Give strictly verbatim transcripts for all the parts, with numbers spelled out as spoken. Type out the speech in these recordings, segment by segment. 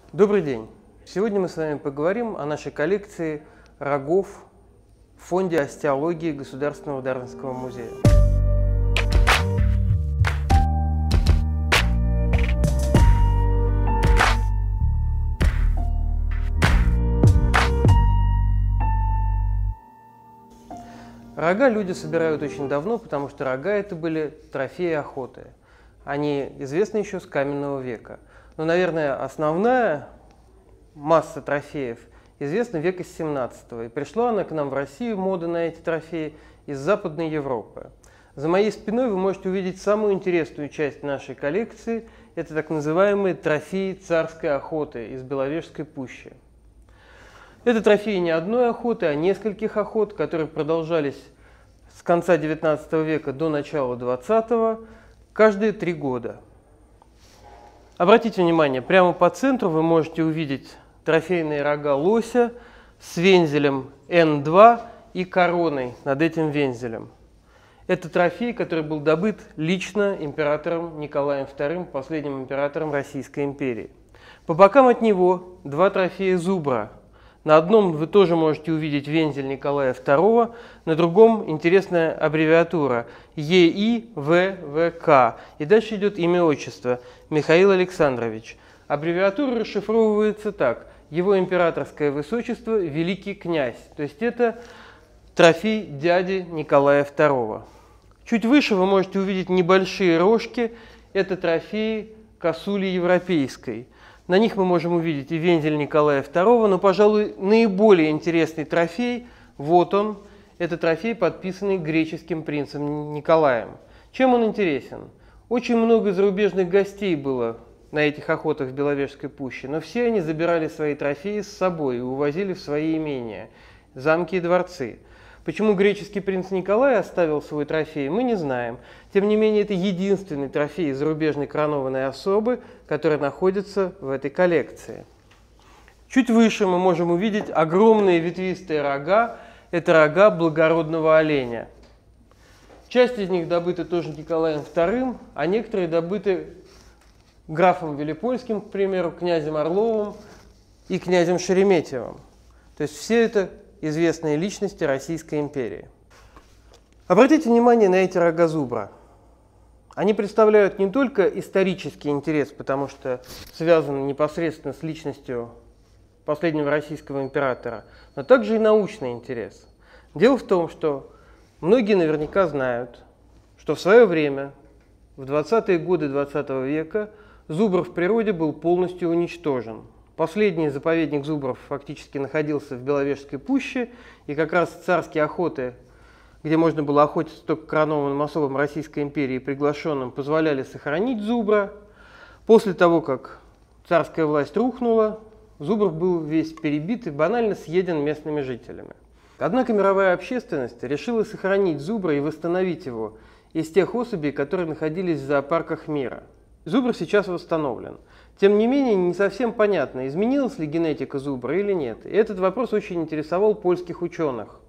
Добрый день! Сегодня мы с вами поговорим о нашей коллекции рогов в Фонде остеологии Государственного Дарвинского музея. Рога люди собирают очень давно, потому что рога это были трофеи охоты. Они известны еще с каменного века. Но, наверное, основная масса трофеев известна века семнадцатого. И пришла она к нам в Россию, мода на эти трофеи, из Западной Европы. За моей спиной вы можете увидеть самую интересную часть нашей коллекции. Это так называемые трофеи царской охоты из Беловежской пущи. Это трофеи не одной охоты, а нескольких охот, которые продолжались с конца девятнадцатого века до начала двадцатого, каждые три года. Обратите внимание, прямо по центру вы можете увидеть трофейные рога лося с вензелем эн два и короной над этим вензелем. Это трофей, который был добыт лично императором Николаем вторым, последним императором Российской империи. По бокам от него два трофея зубра. На одном вы тоже можете увидеть вензель Николая второго, на другом интересная аббревиатура е и вэ вэ ка. И дальше идет имя-отчество Михаил Александрович. Аббревиатура расшифровывается так: Его императорское высочество великий князь. То есть это трофей дяди Николая второго. Чуть выше вы можете увидеть небольшие рожки. Это трофеи косули европейской. На них мы можем увидеть и вензель Николая второго, но, пожалуй, наиболее интересный трофей, вот он, это трофей, подписанный греческим принцем Николаем. Чем он интересен? Очень много зарубежных гостей было на этих охотах в Беловежской пуще, но все они забирали свои трофеи с собой и увозили в свои имения, замки и дворцы. Почему греческий принц Николай оставил свой трофей, мы не знаем. Тем не менее, это единственный трофей зарубежной коронованной особы, который находится в этой коллекции. Чуть выше мы можем увидеть огромные ветвистые рога. Это рога благородного оленя. Часть из них добыта тоже Николаем вторым, а некоторые добыты графом Велипольским, к примеру, князем Орловым и князем Шереметьевым. То есть все это известные личности Российской империи. Обратите внимание на эти рога зубра. Они представляют не только исторический интерес, потому что связаны непосредственно с личностью последнего российского императора, но также и научный интерес. Дело в том, что многие наверняка знают, что в свое время, в двадцатые годы двадцатого века, зубр в природе был полностью уничтожен. Последний заповедник зубров фактически находился в Беловежской пуще, и как раз царские охоты, где можно было охотиться только коронованным особам Российской империи, приглашенным, позволяли сохранить зубра. После того, как царская власть рухнула, зубр был весь перебит и банально съеден местными жителями. Однако мировая общественность решила сохранить зубра и восстановить его из тех особей, которые находились в зоопарках мира. Зубр сейчас восстановлен. Тем не менее, не совсем понятно, изменилась ли генетика зубра или нет. И этот вопрос очень интересовал польских ученых.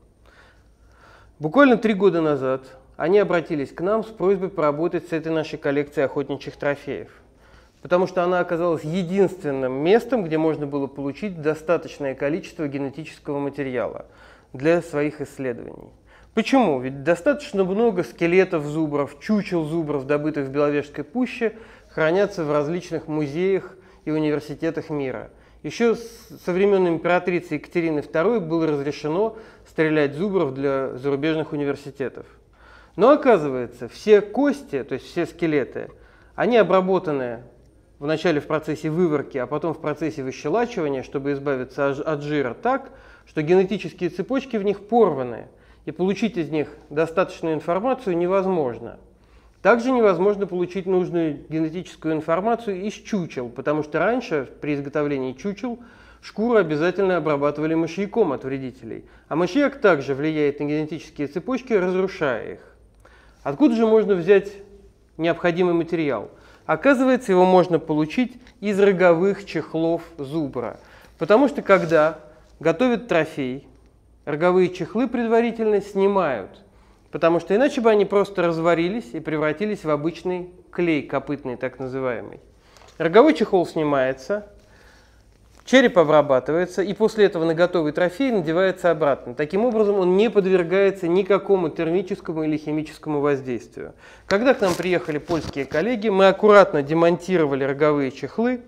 Буквально три года назад они обратились к нам с просьбой поработать с этой нашей коллекцией охотничьих трофеев. Потому что она оказалась единственным местом, где можно было получить достаточное количество генетического материала для своих исследований. Почему? Ведь достаточно много скелетов зубров, чучел зубров, добытых в Беловежской пуще, хранятся в различных музеях и университетах мира. Еще со времен императрицы Екатерины второй было разрешено стрелять зубров для зарубежных университетов. Но оказывается, все кости, то есть все скелеты, они обработаны вначале в процессе выворки, а потом в процессе выщелачивания, чтобы избавиться от жира, так, что генетические цепочки в них порваны, и получить из них достаточную информацию невозможно. Также невозможно получить нужную генетическую информацию из чучел, потому что раньше при изготовлении чучел шкуру обязательно обрабатывали мышьяком от вредителей, а мышьяк также влияет на генетические цепочки, разрушая их. Откуда же можно взять необходимый материал? Оказывается, его можно получить из роговых чехлов зубра, потому что когда готовят трофей, роговые чехлы предварительно снимают, потому что иначе бы они просто разварились и превратились в обычный клей копытный, так называемый. Роговой чехол снимается, Череп обрабатывается, и после этого на готовый трофей надевается обратно. Таким образом, он не подвергается никакому термическому или химическому воздействию. Когда к нам приехали польские коллеги, мы аккуратно демонтировали роговые чехлы.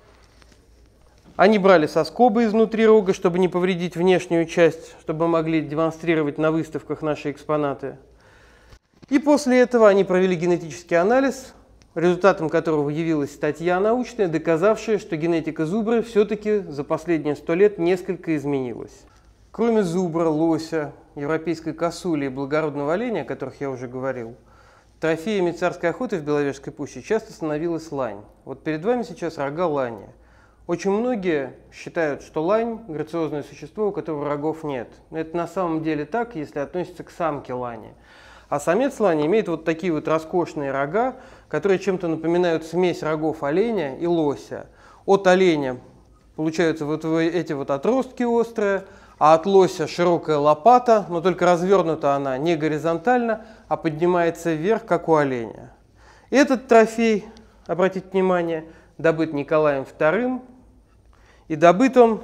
Они брали соскобы изнутри рога, чтобы не повредить внешнюю часть, чтобы мы могли демонстрировать на выставках наши экспонаты. И после этого они провели генетический анализ, результатом которого явилась статья научная, доказавшая, что генетика зубра все-таки за последние сто лет несколько изменилась. Кроме зубра, лося, европейской косули и благородного оленя, о которых я уже говорил, трофеями царской охоты в Беловежской пуще часто становилась лань. Вот перед вами сейчас рога лани. Очень многие считают, что лань – грациозное существо, у которого рогов нет. Но это на самом деле так, если относится к самке лани. А самец лани имеет вот такие вот роскошные рога, которые чем-то напоминают смесь рогов оленя и лося. От оленя получаются вот эти вот отростки острые, а от лося широкая лопата, но только развернута она не горизонтально, а поднимается вверх, как у оленя. Этот трофей, обратите внимание, добыт Николаем вторым, и добыт он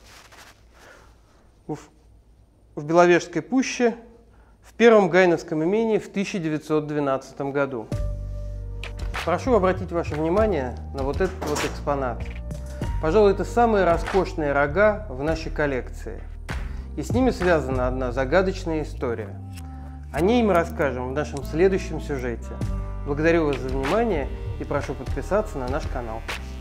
в, в Беловежской пуще в первом гайновском имении в тысяча девятьсот двенадцатом году. Прошу обратить ваше внимание на вот этот вот экспонат. Пожалуй, это самые роскошные рога в нашей коллекции. И с ними связана одна загадочная история. О ней мы расскажем в нашем следующем сюжете. Благодарю вас за внимание и прошу подписаться на наш канал.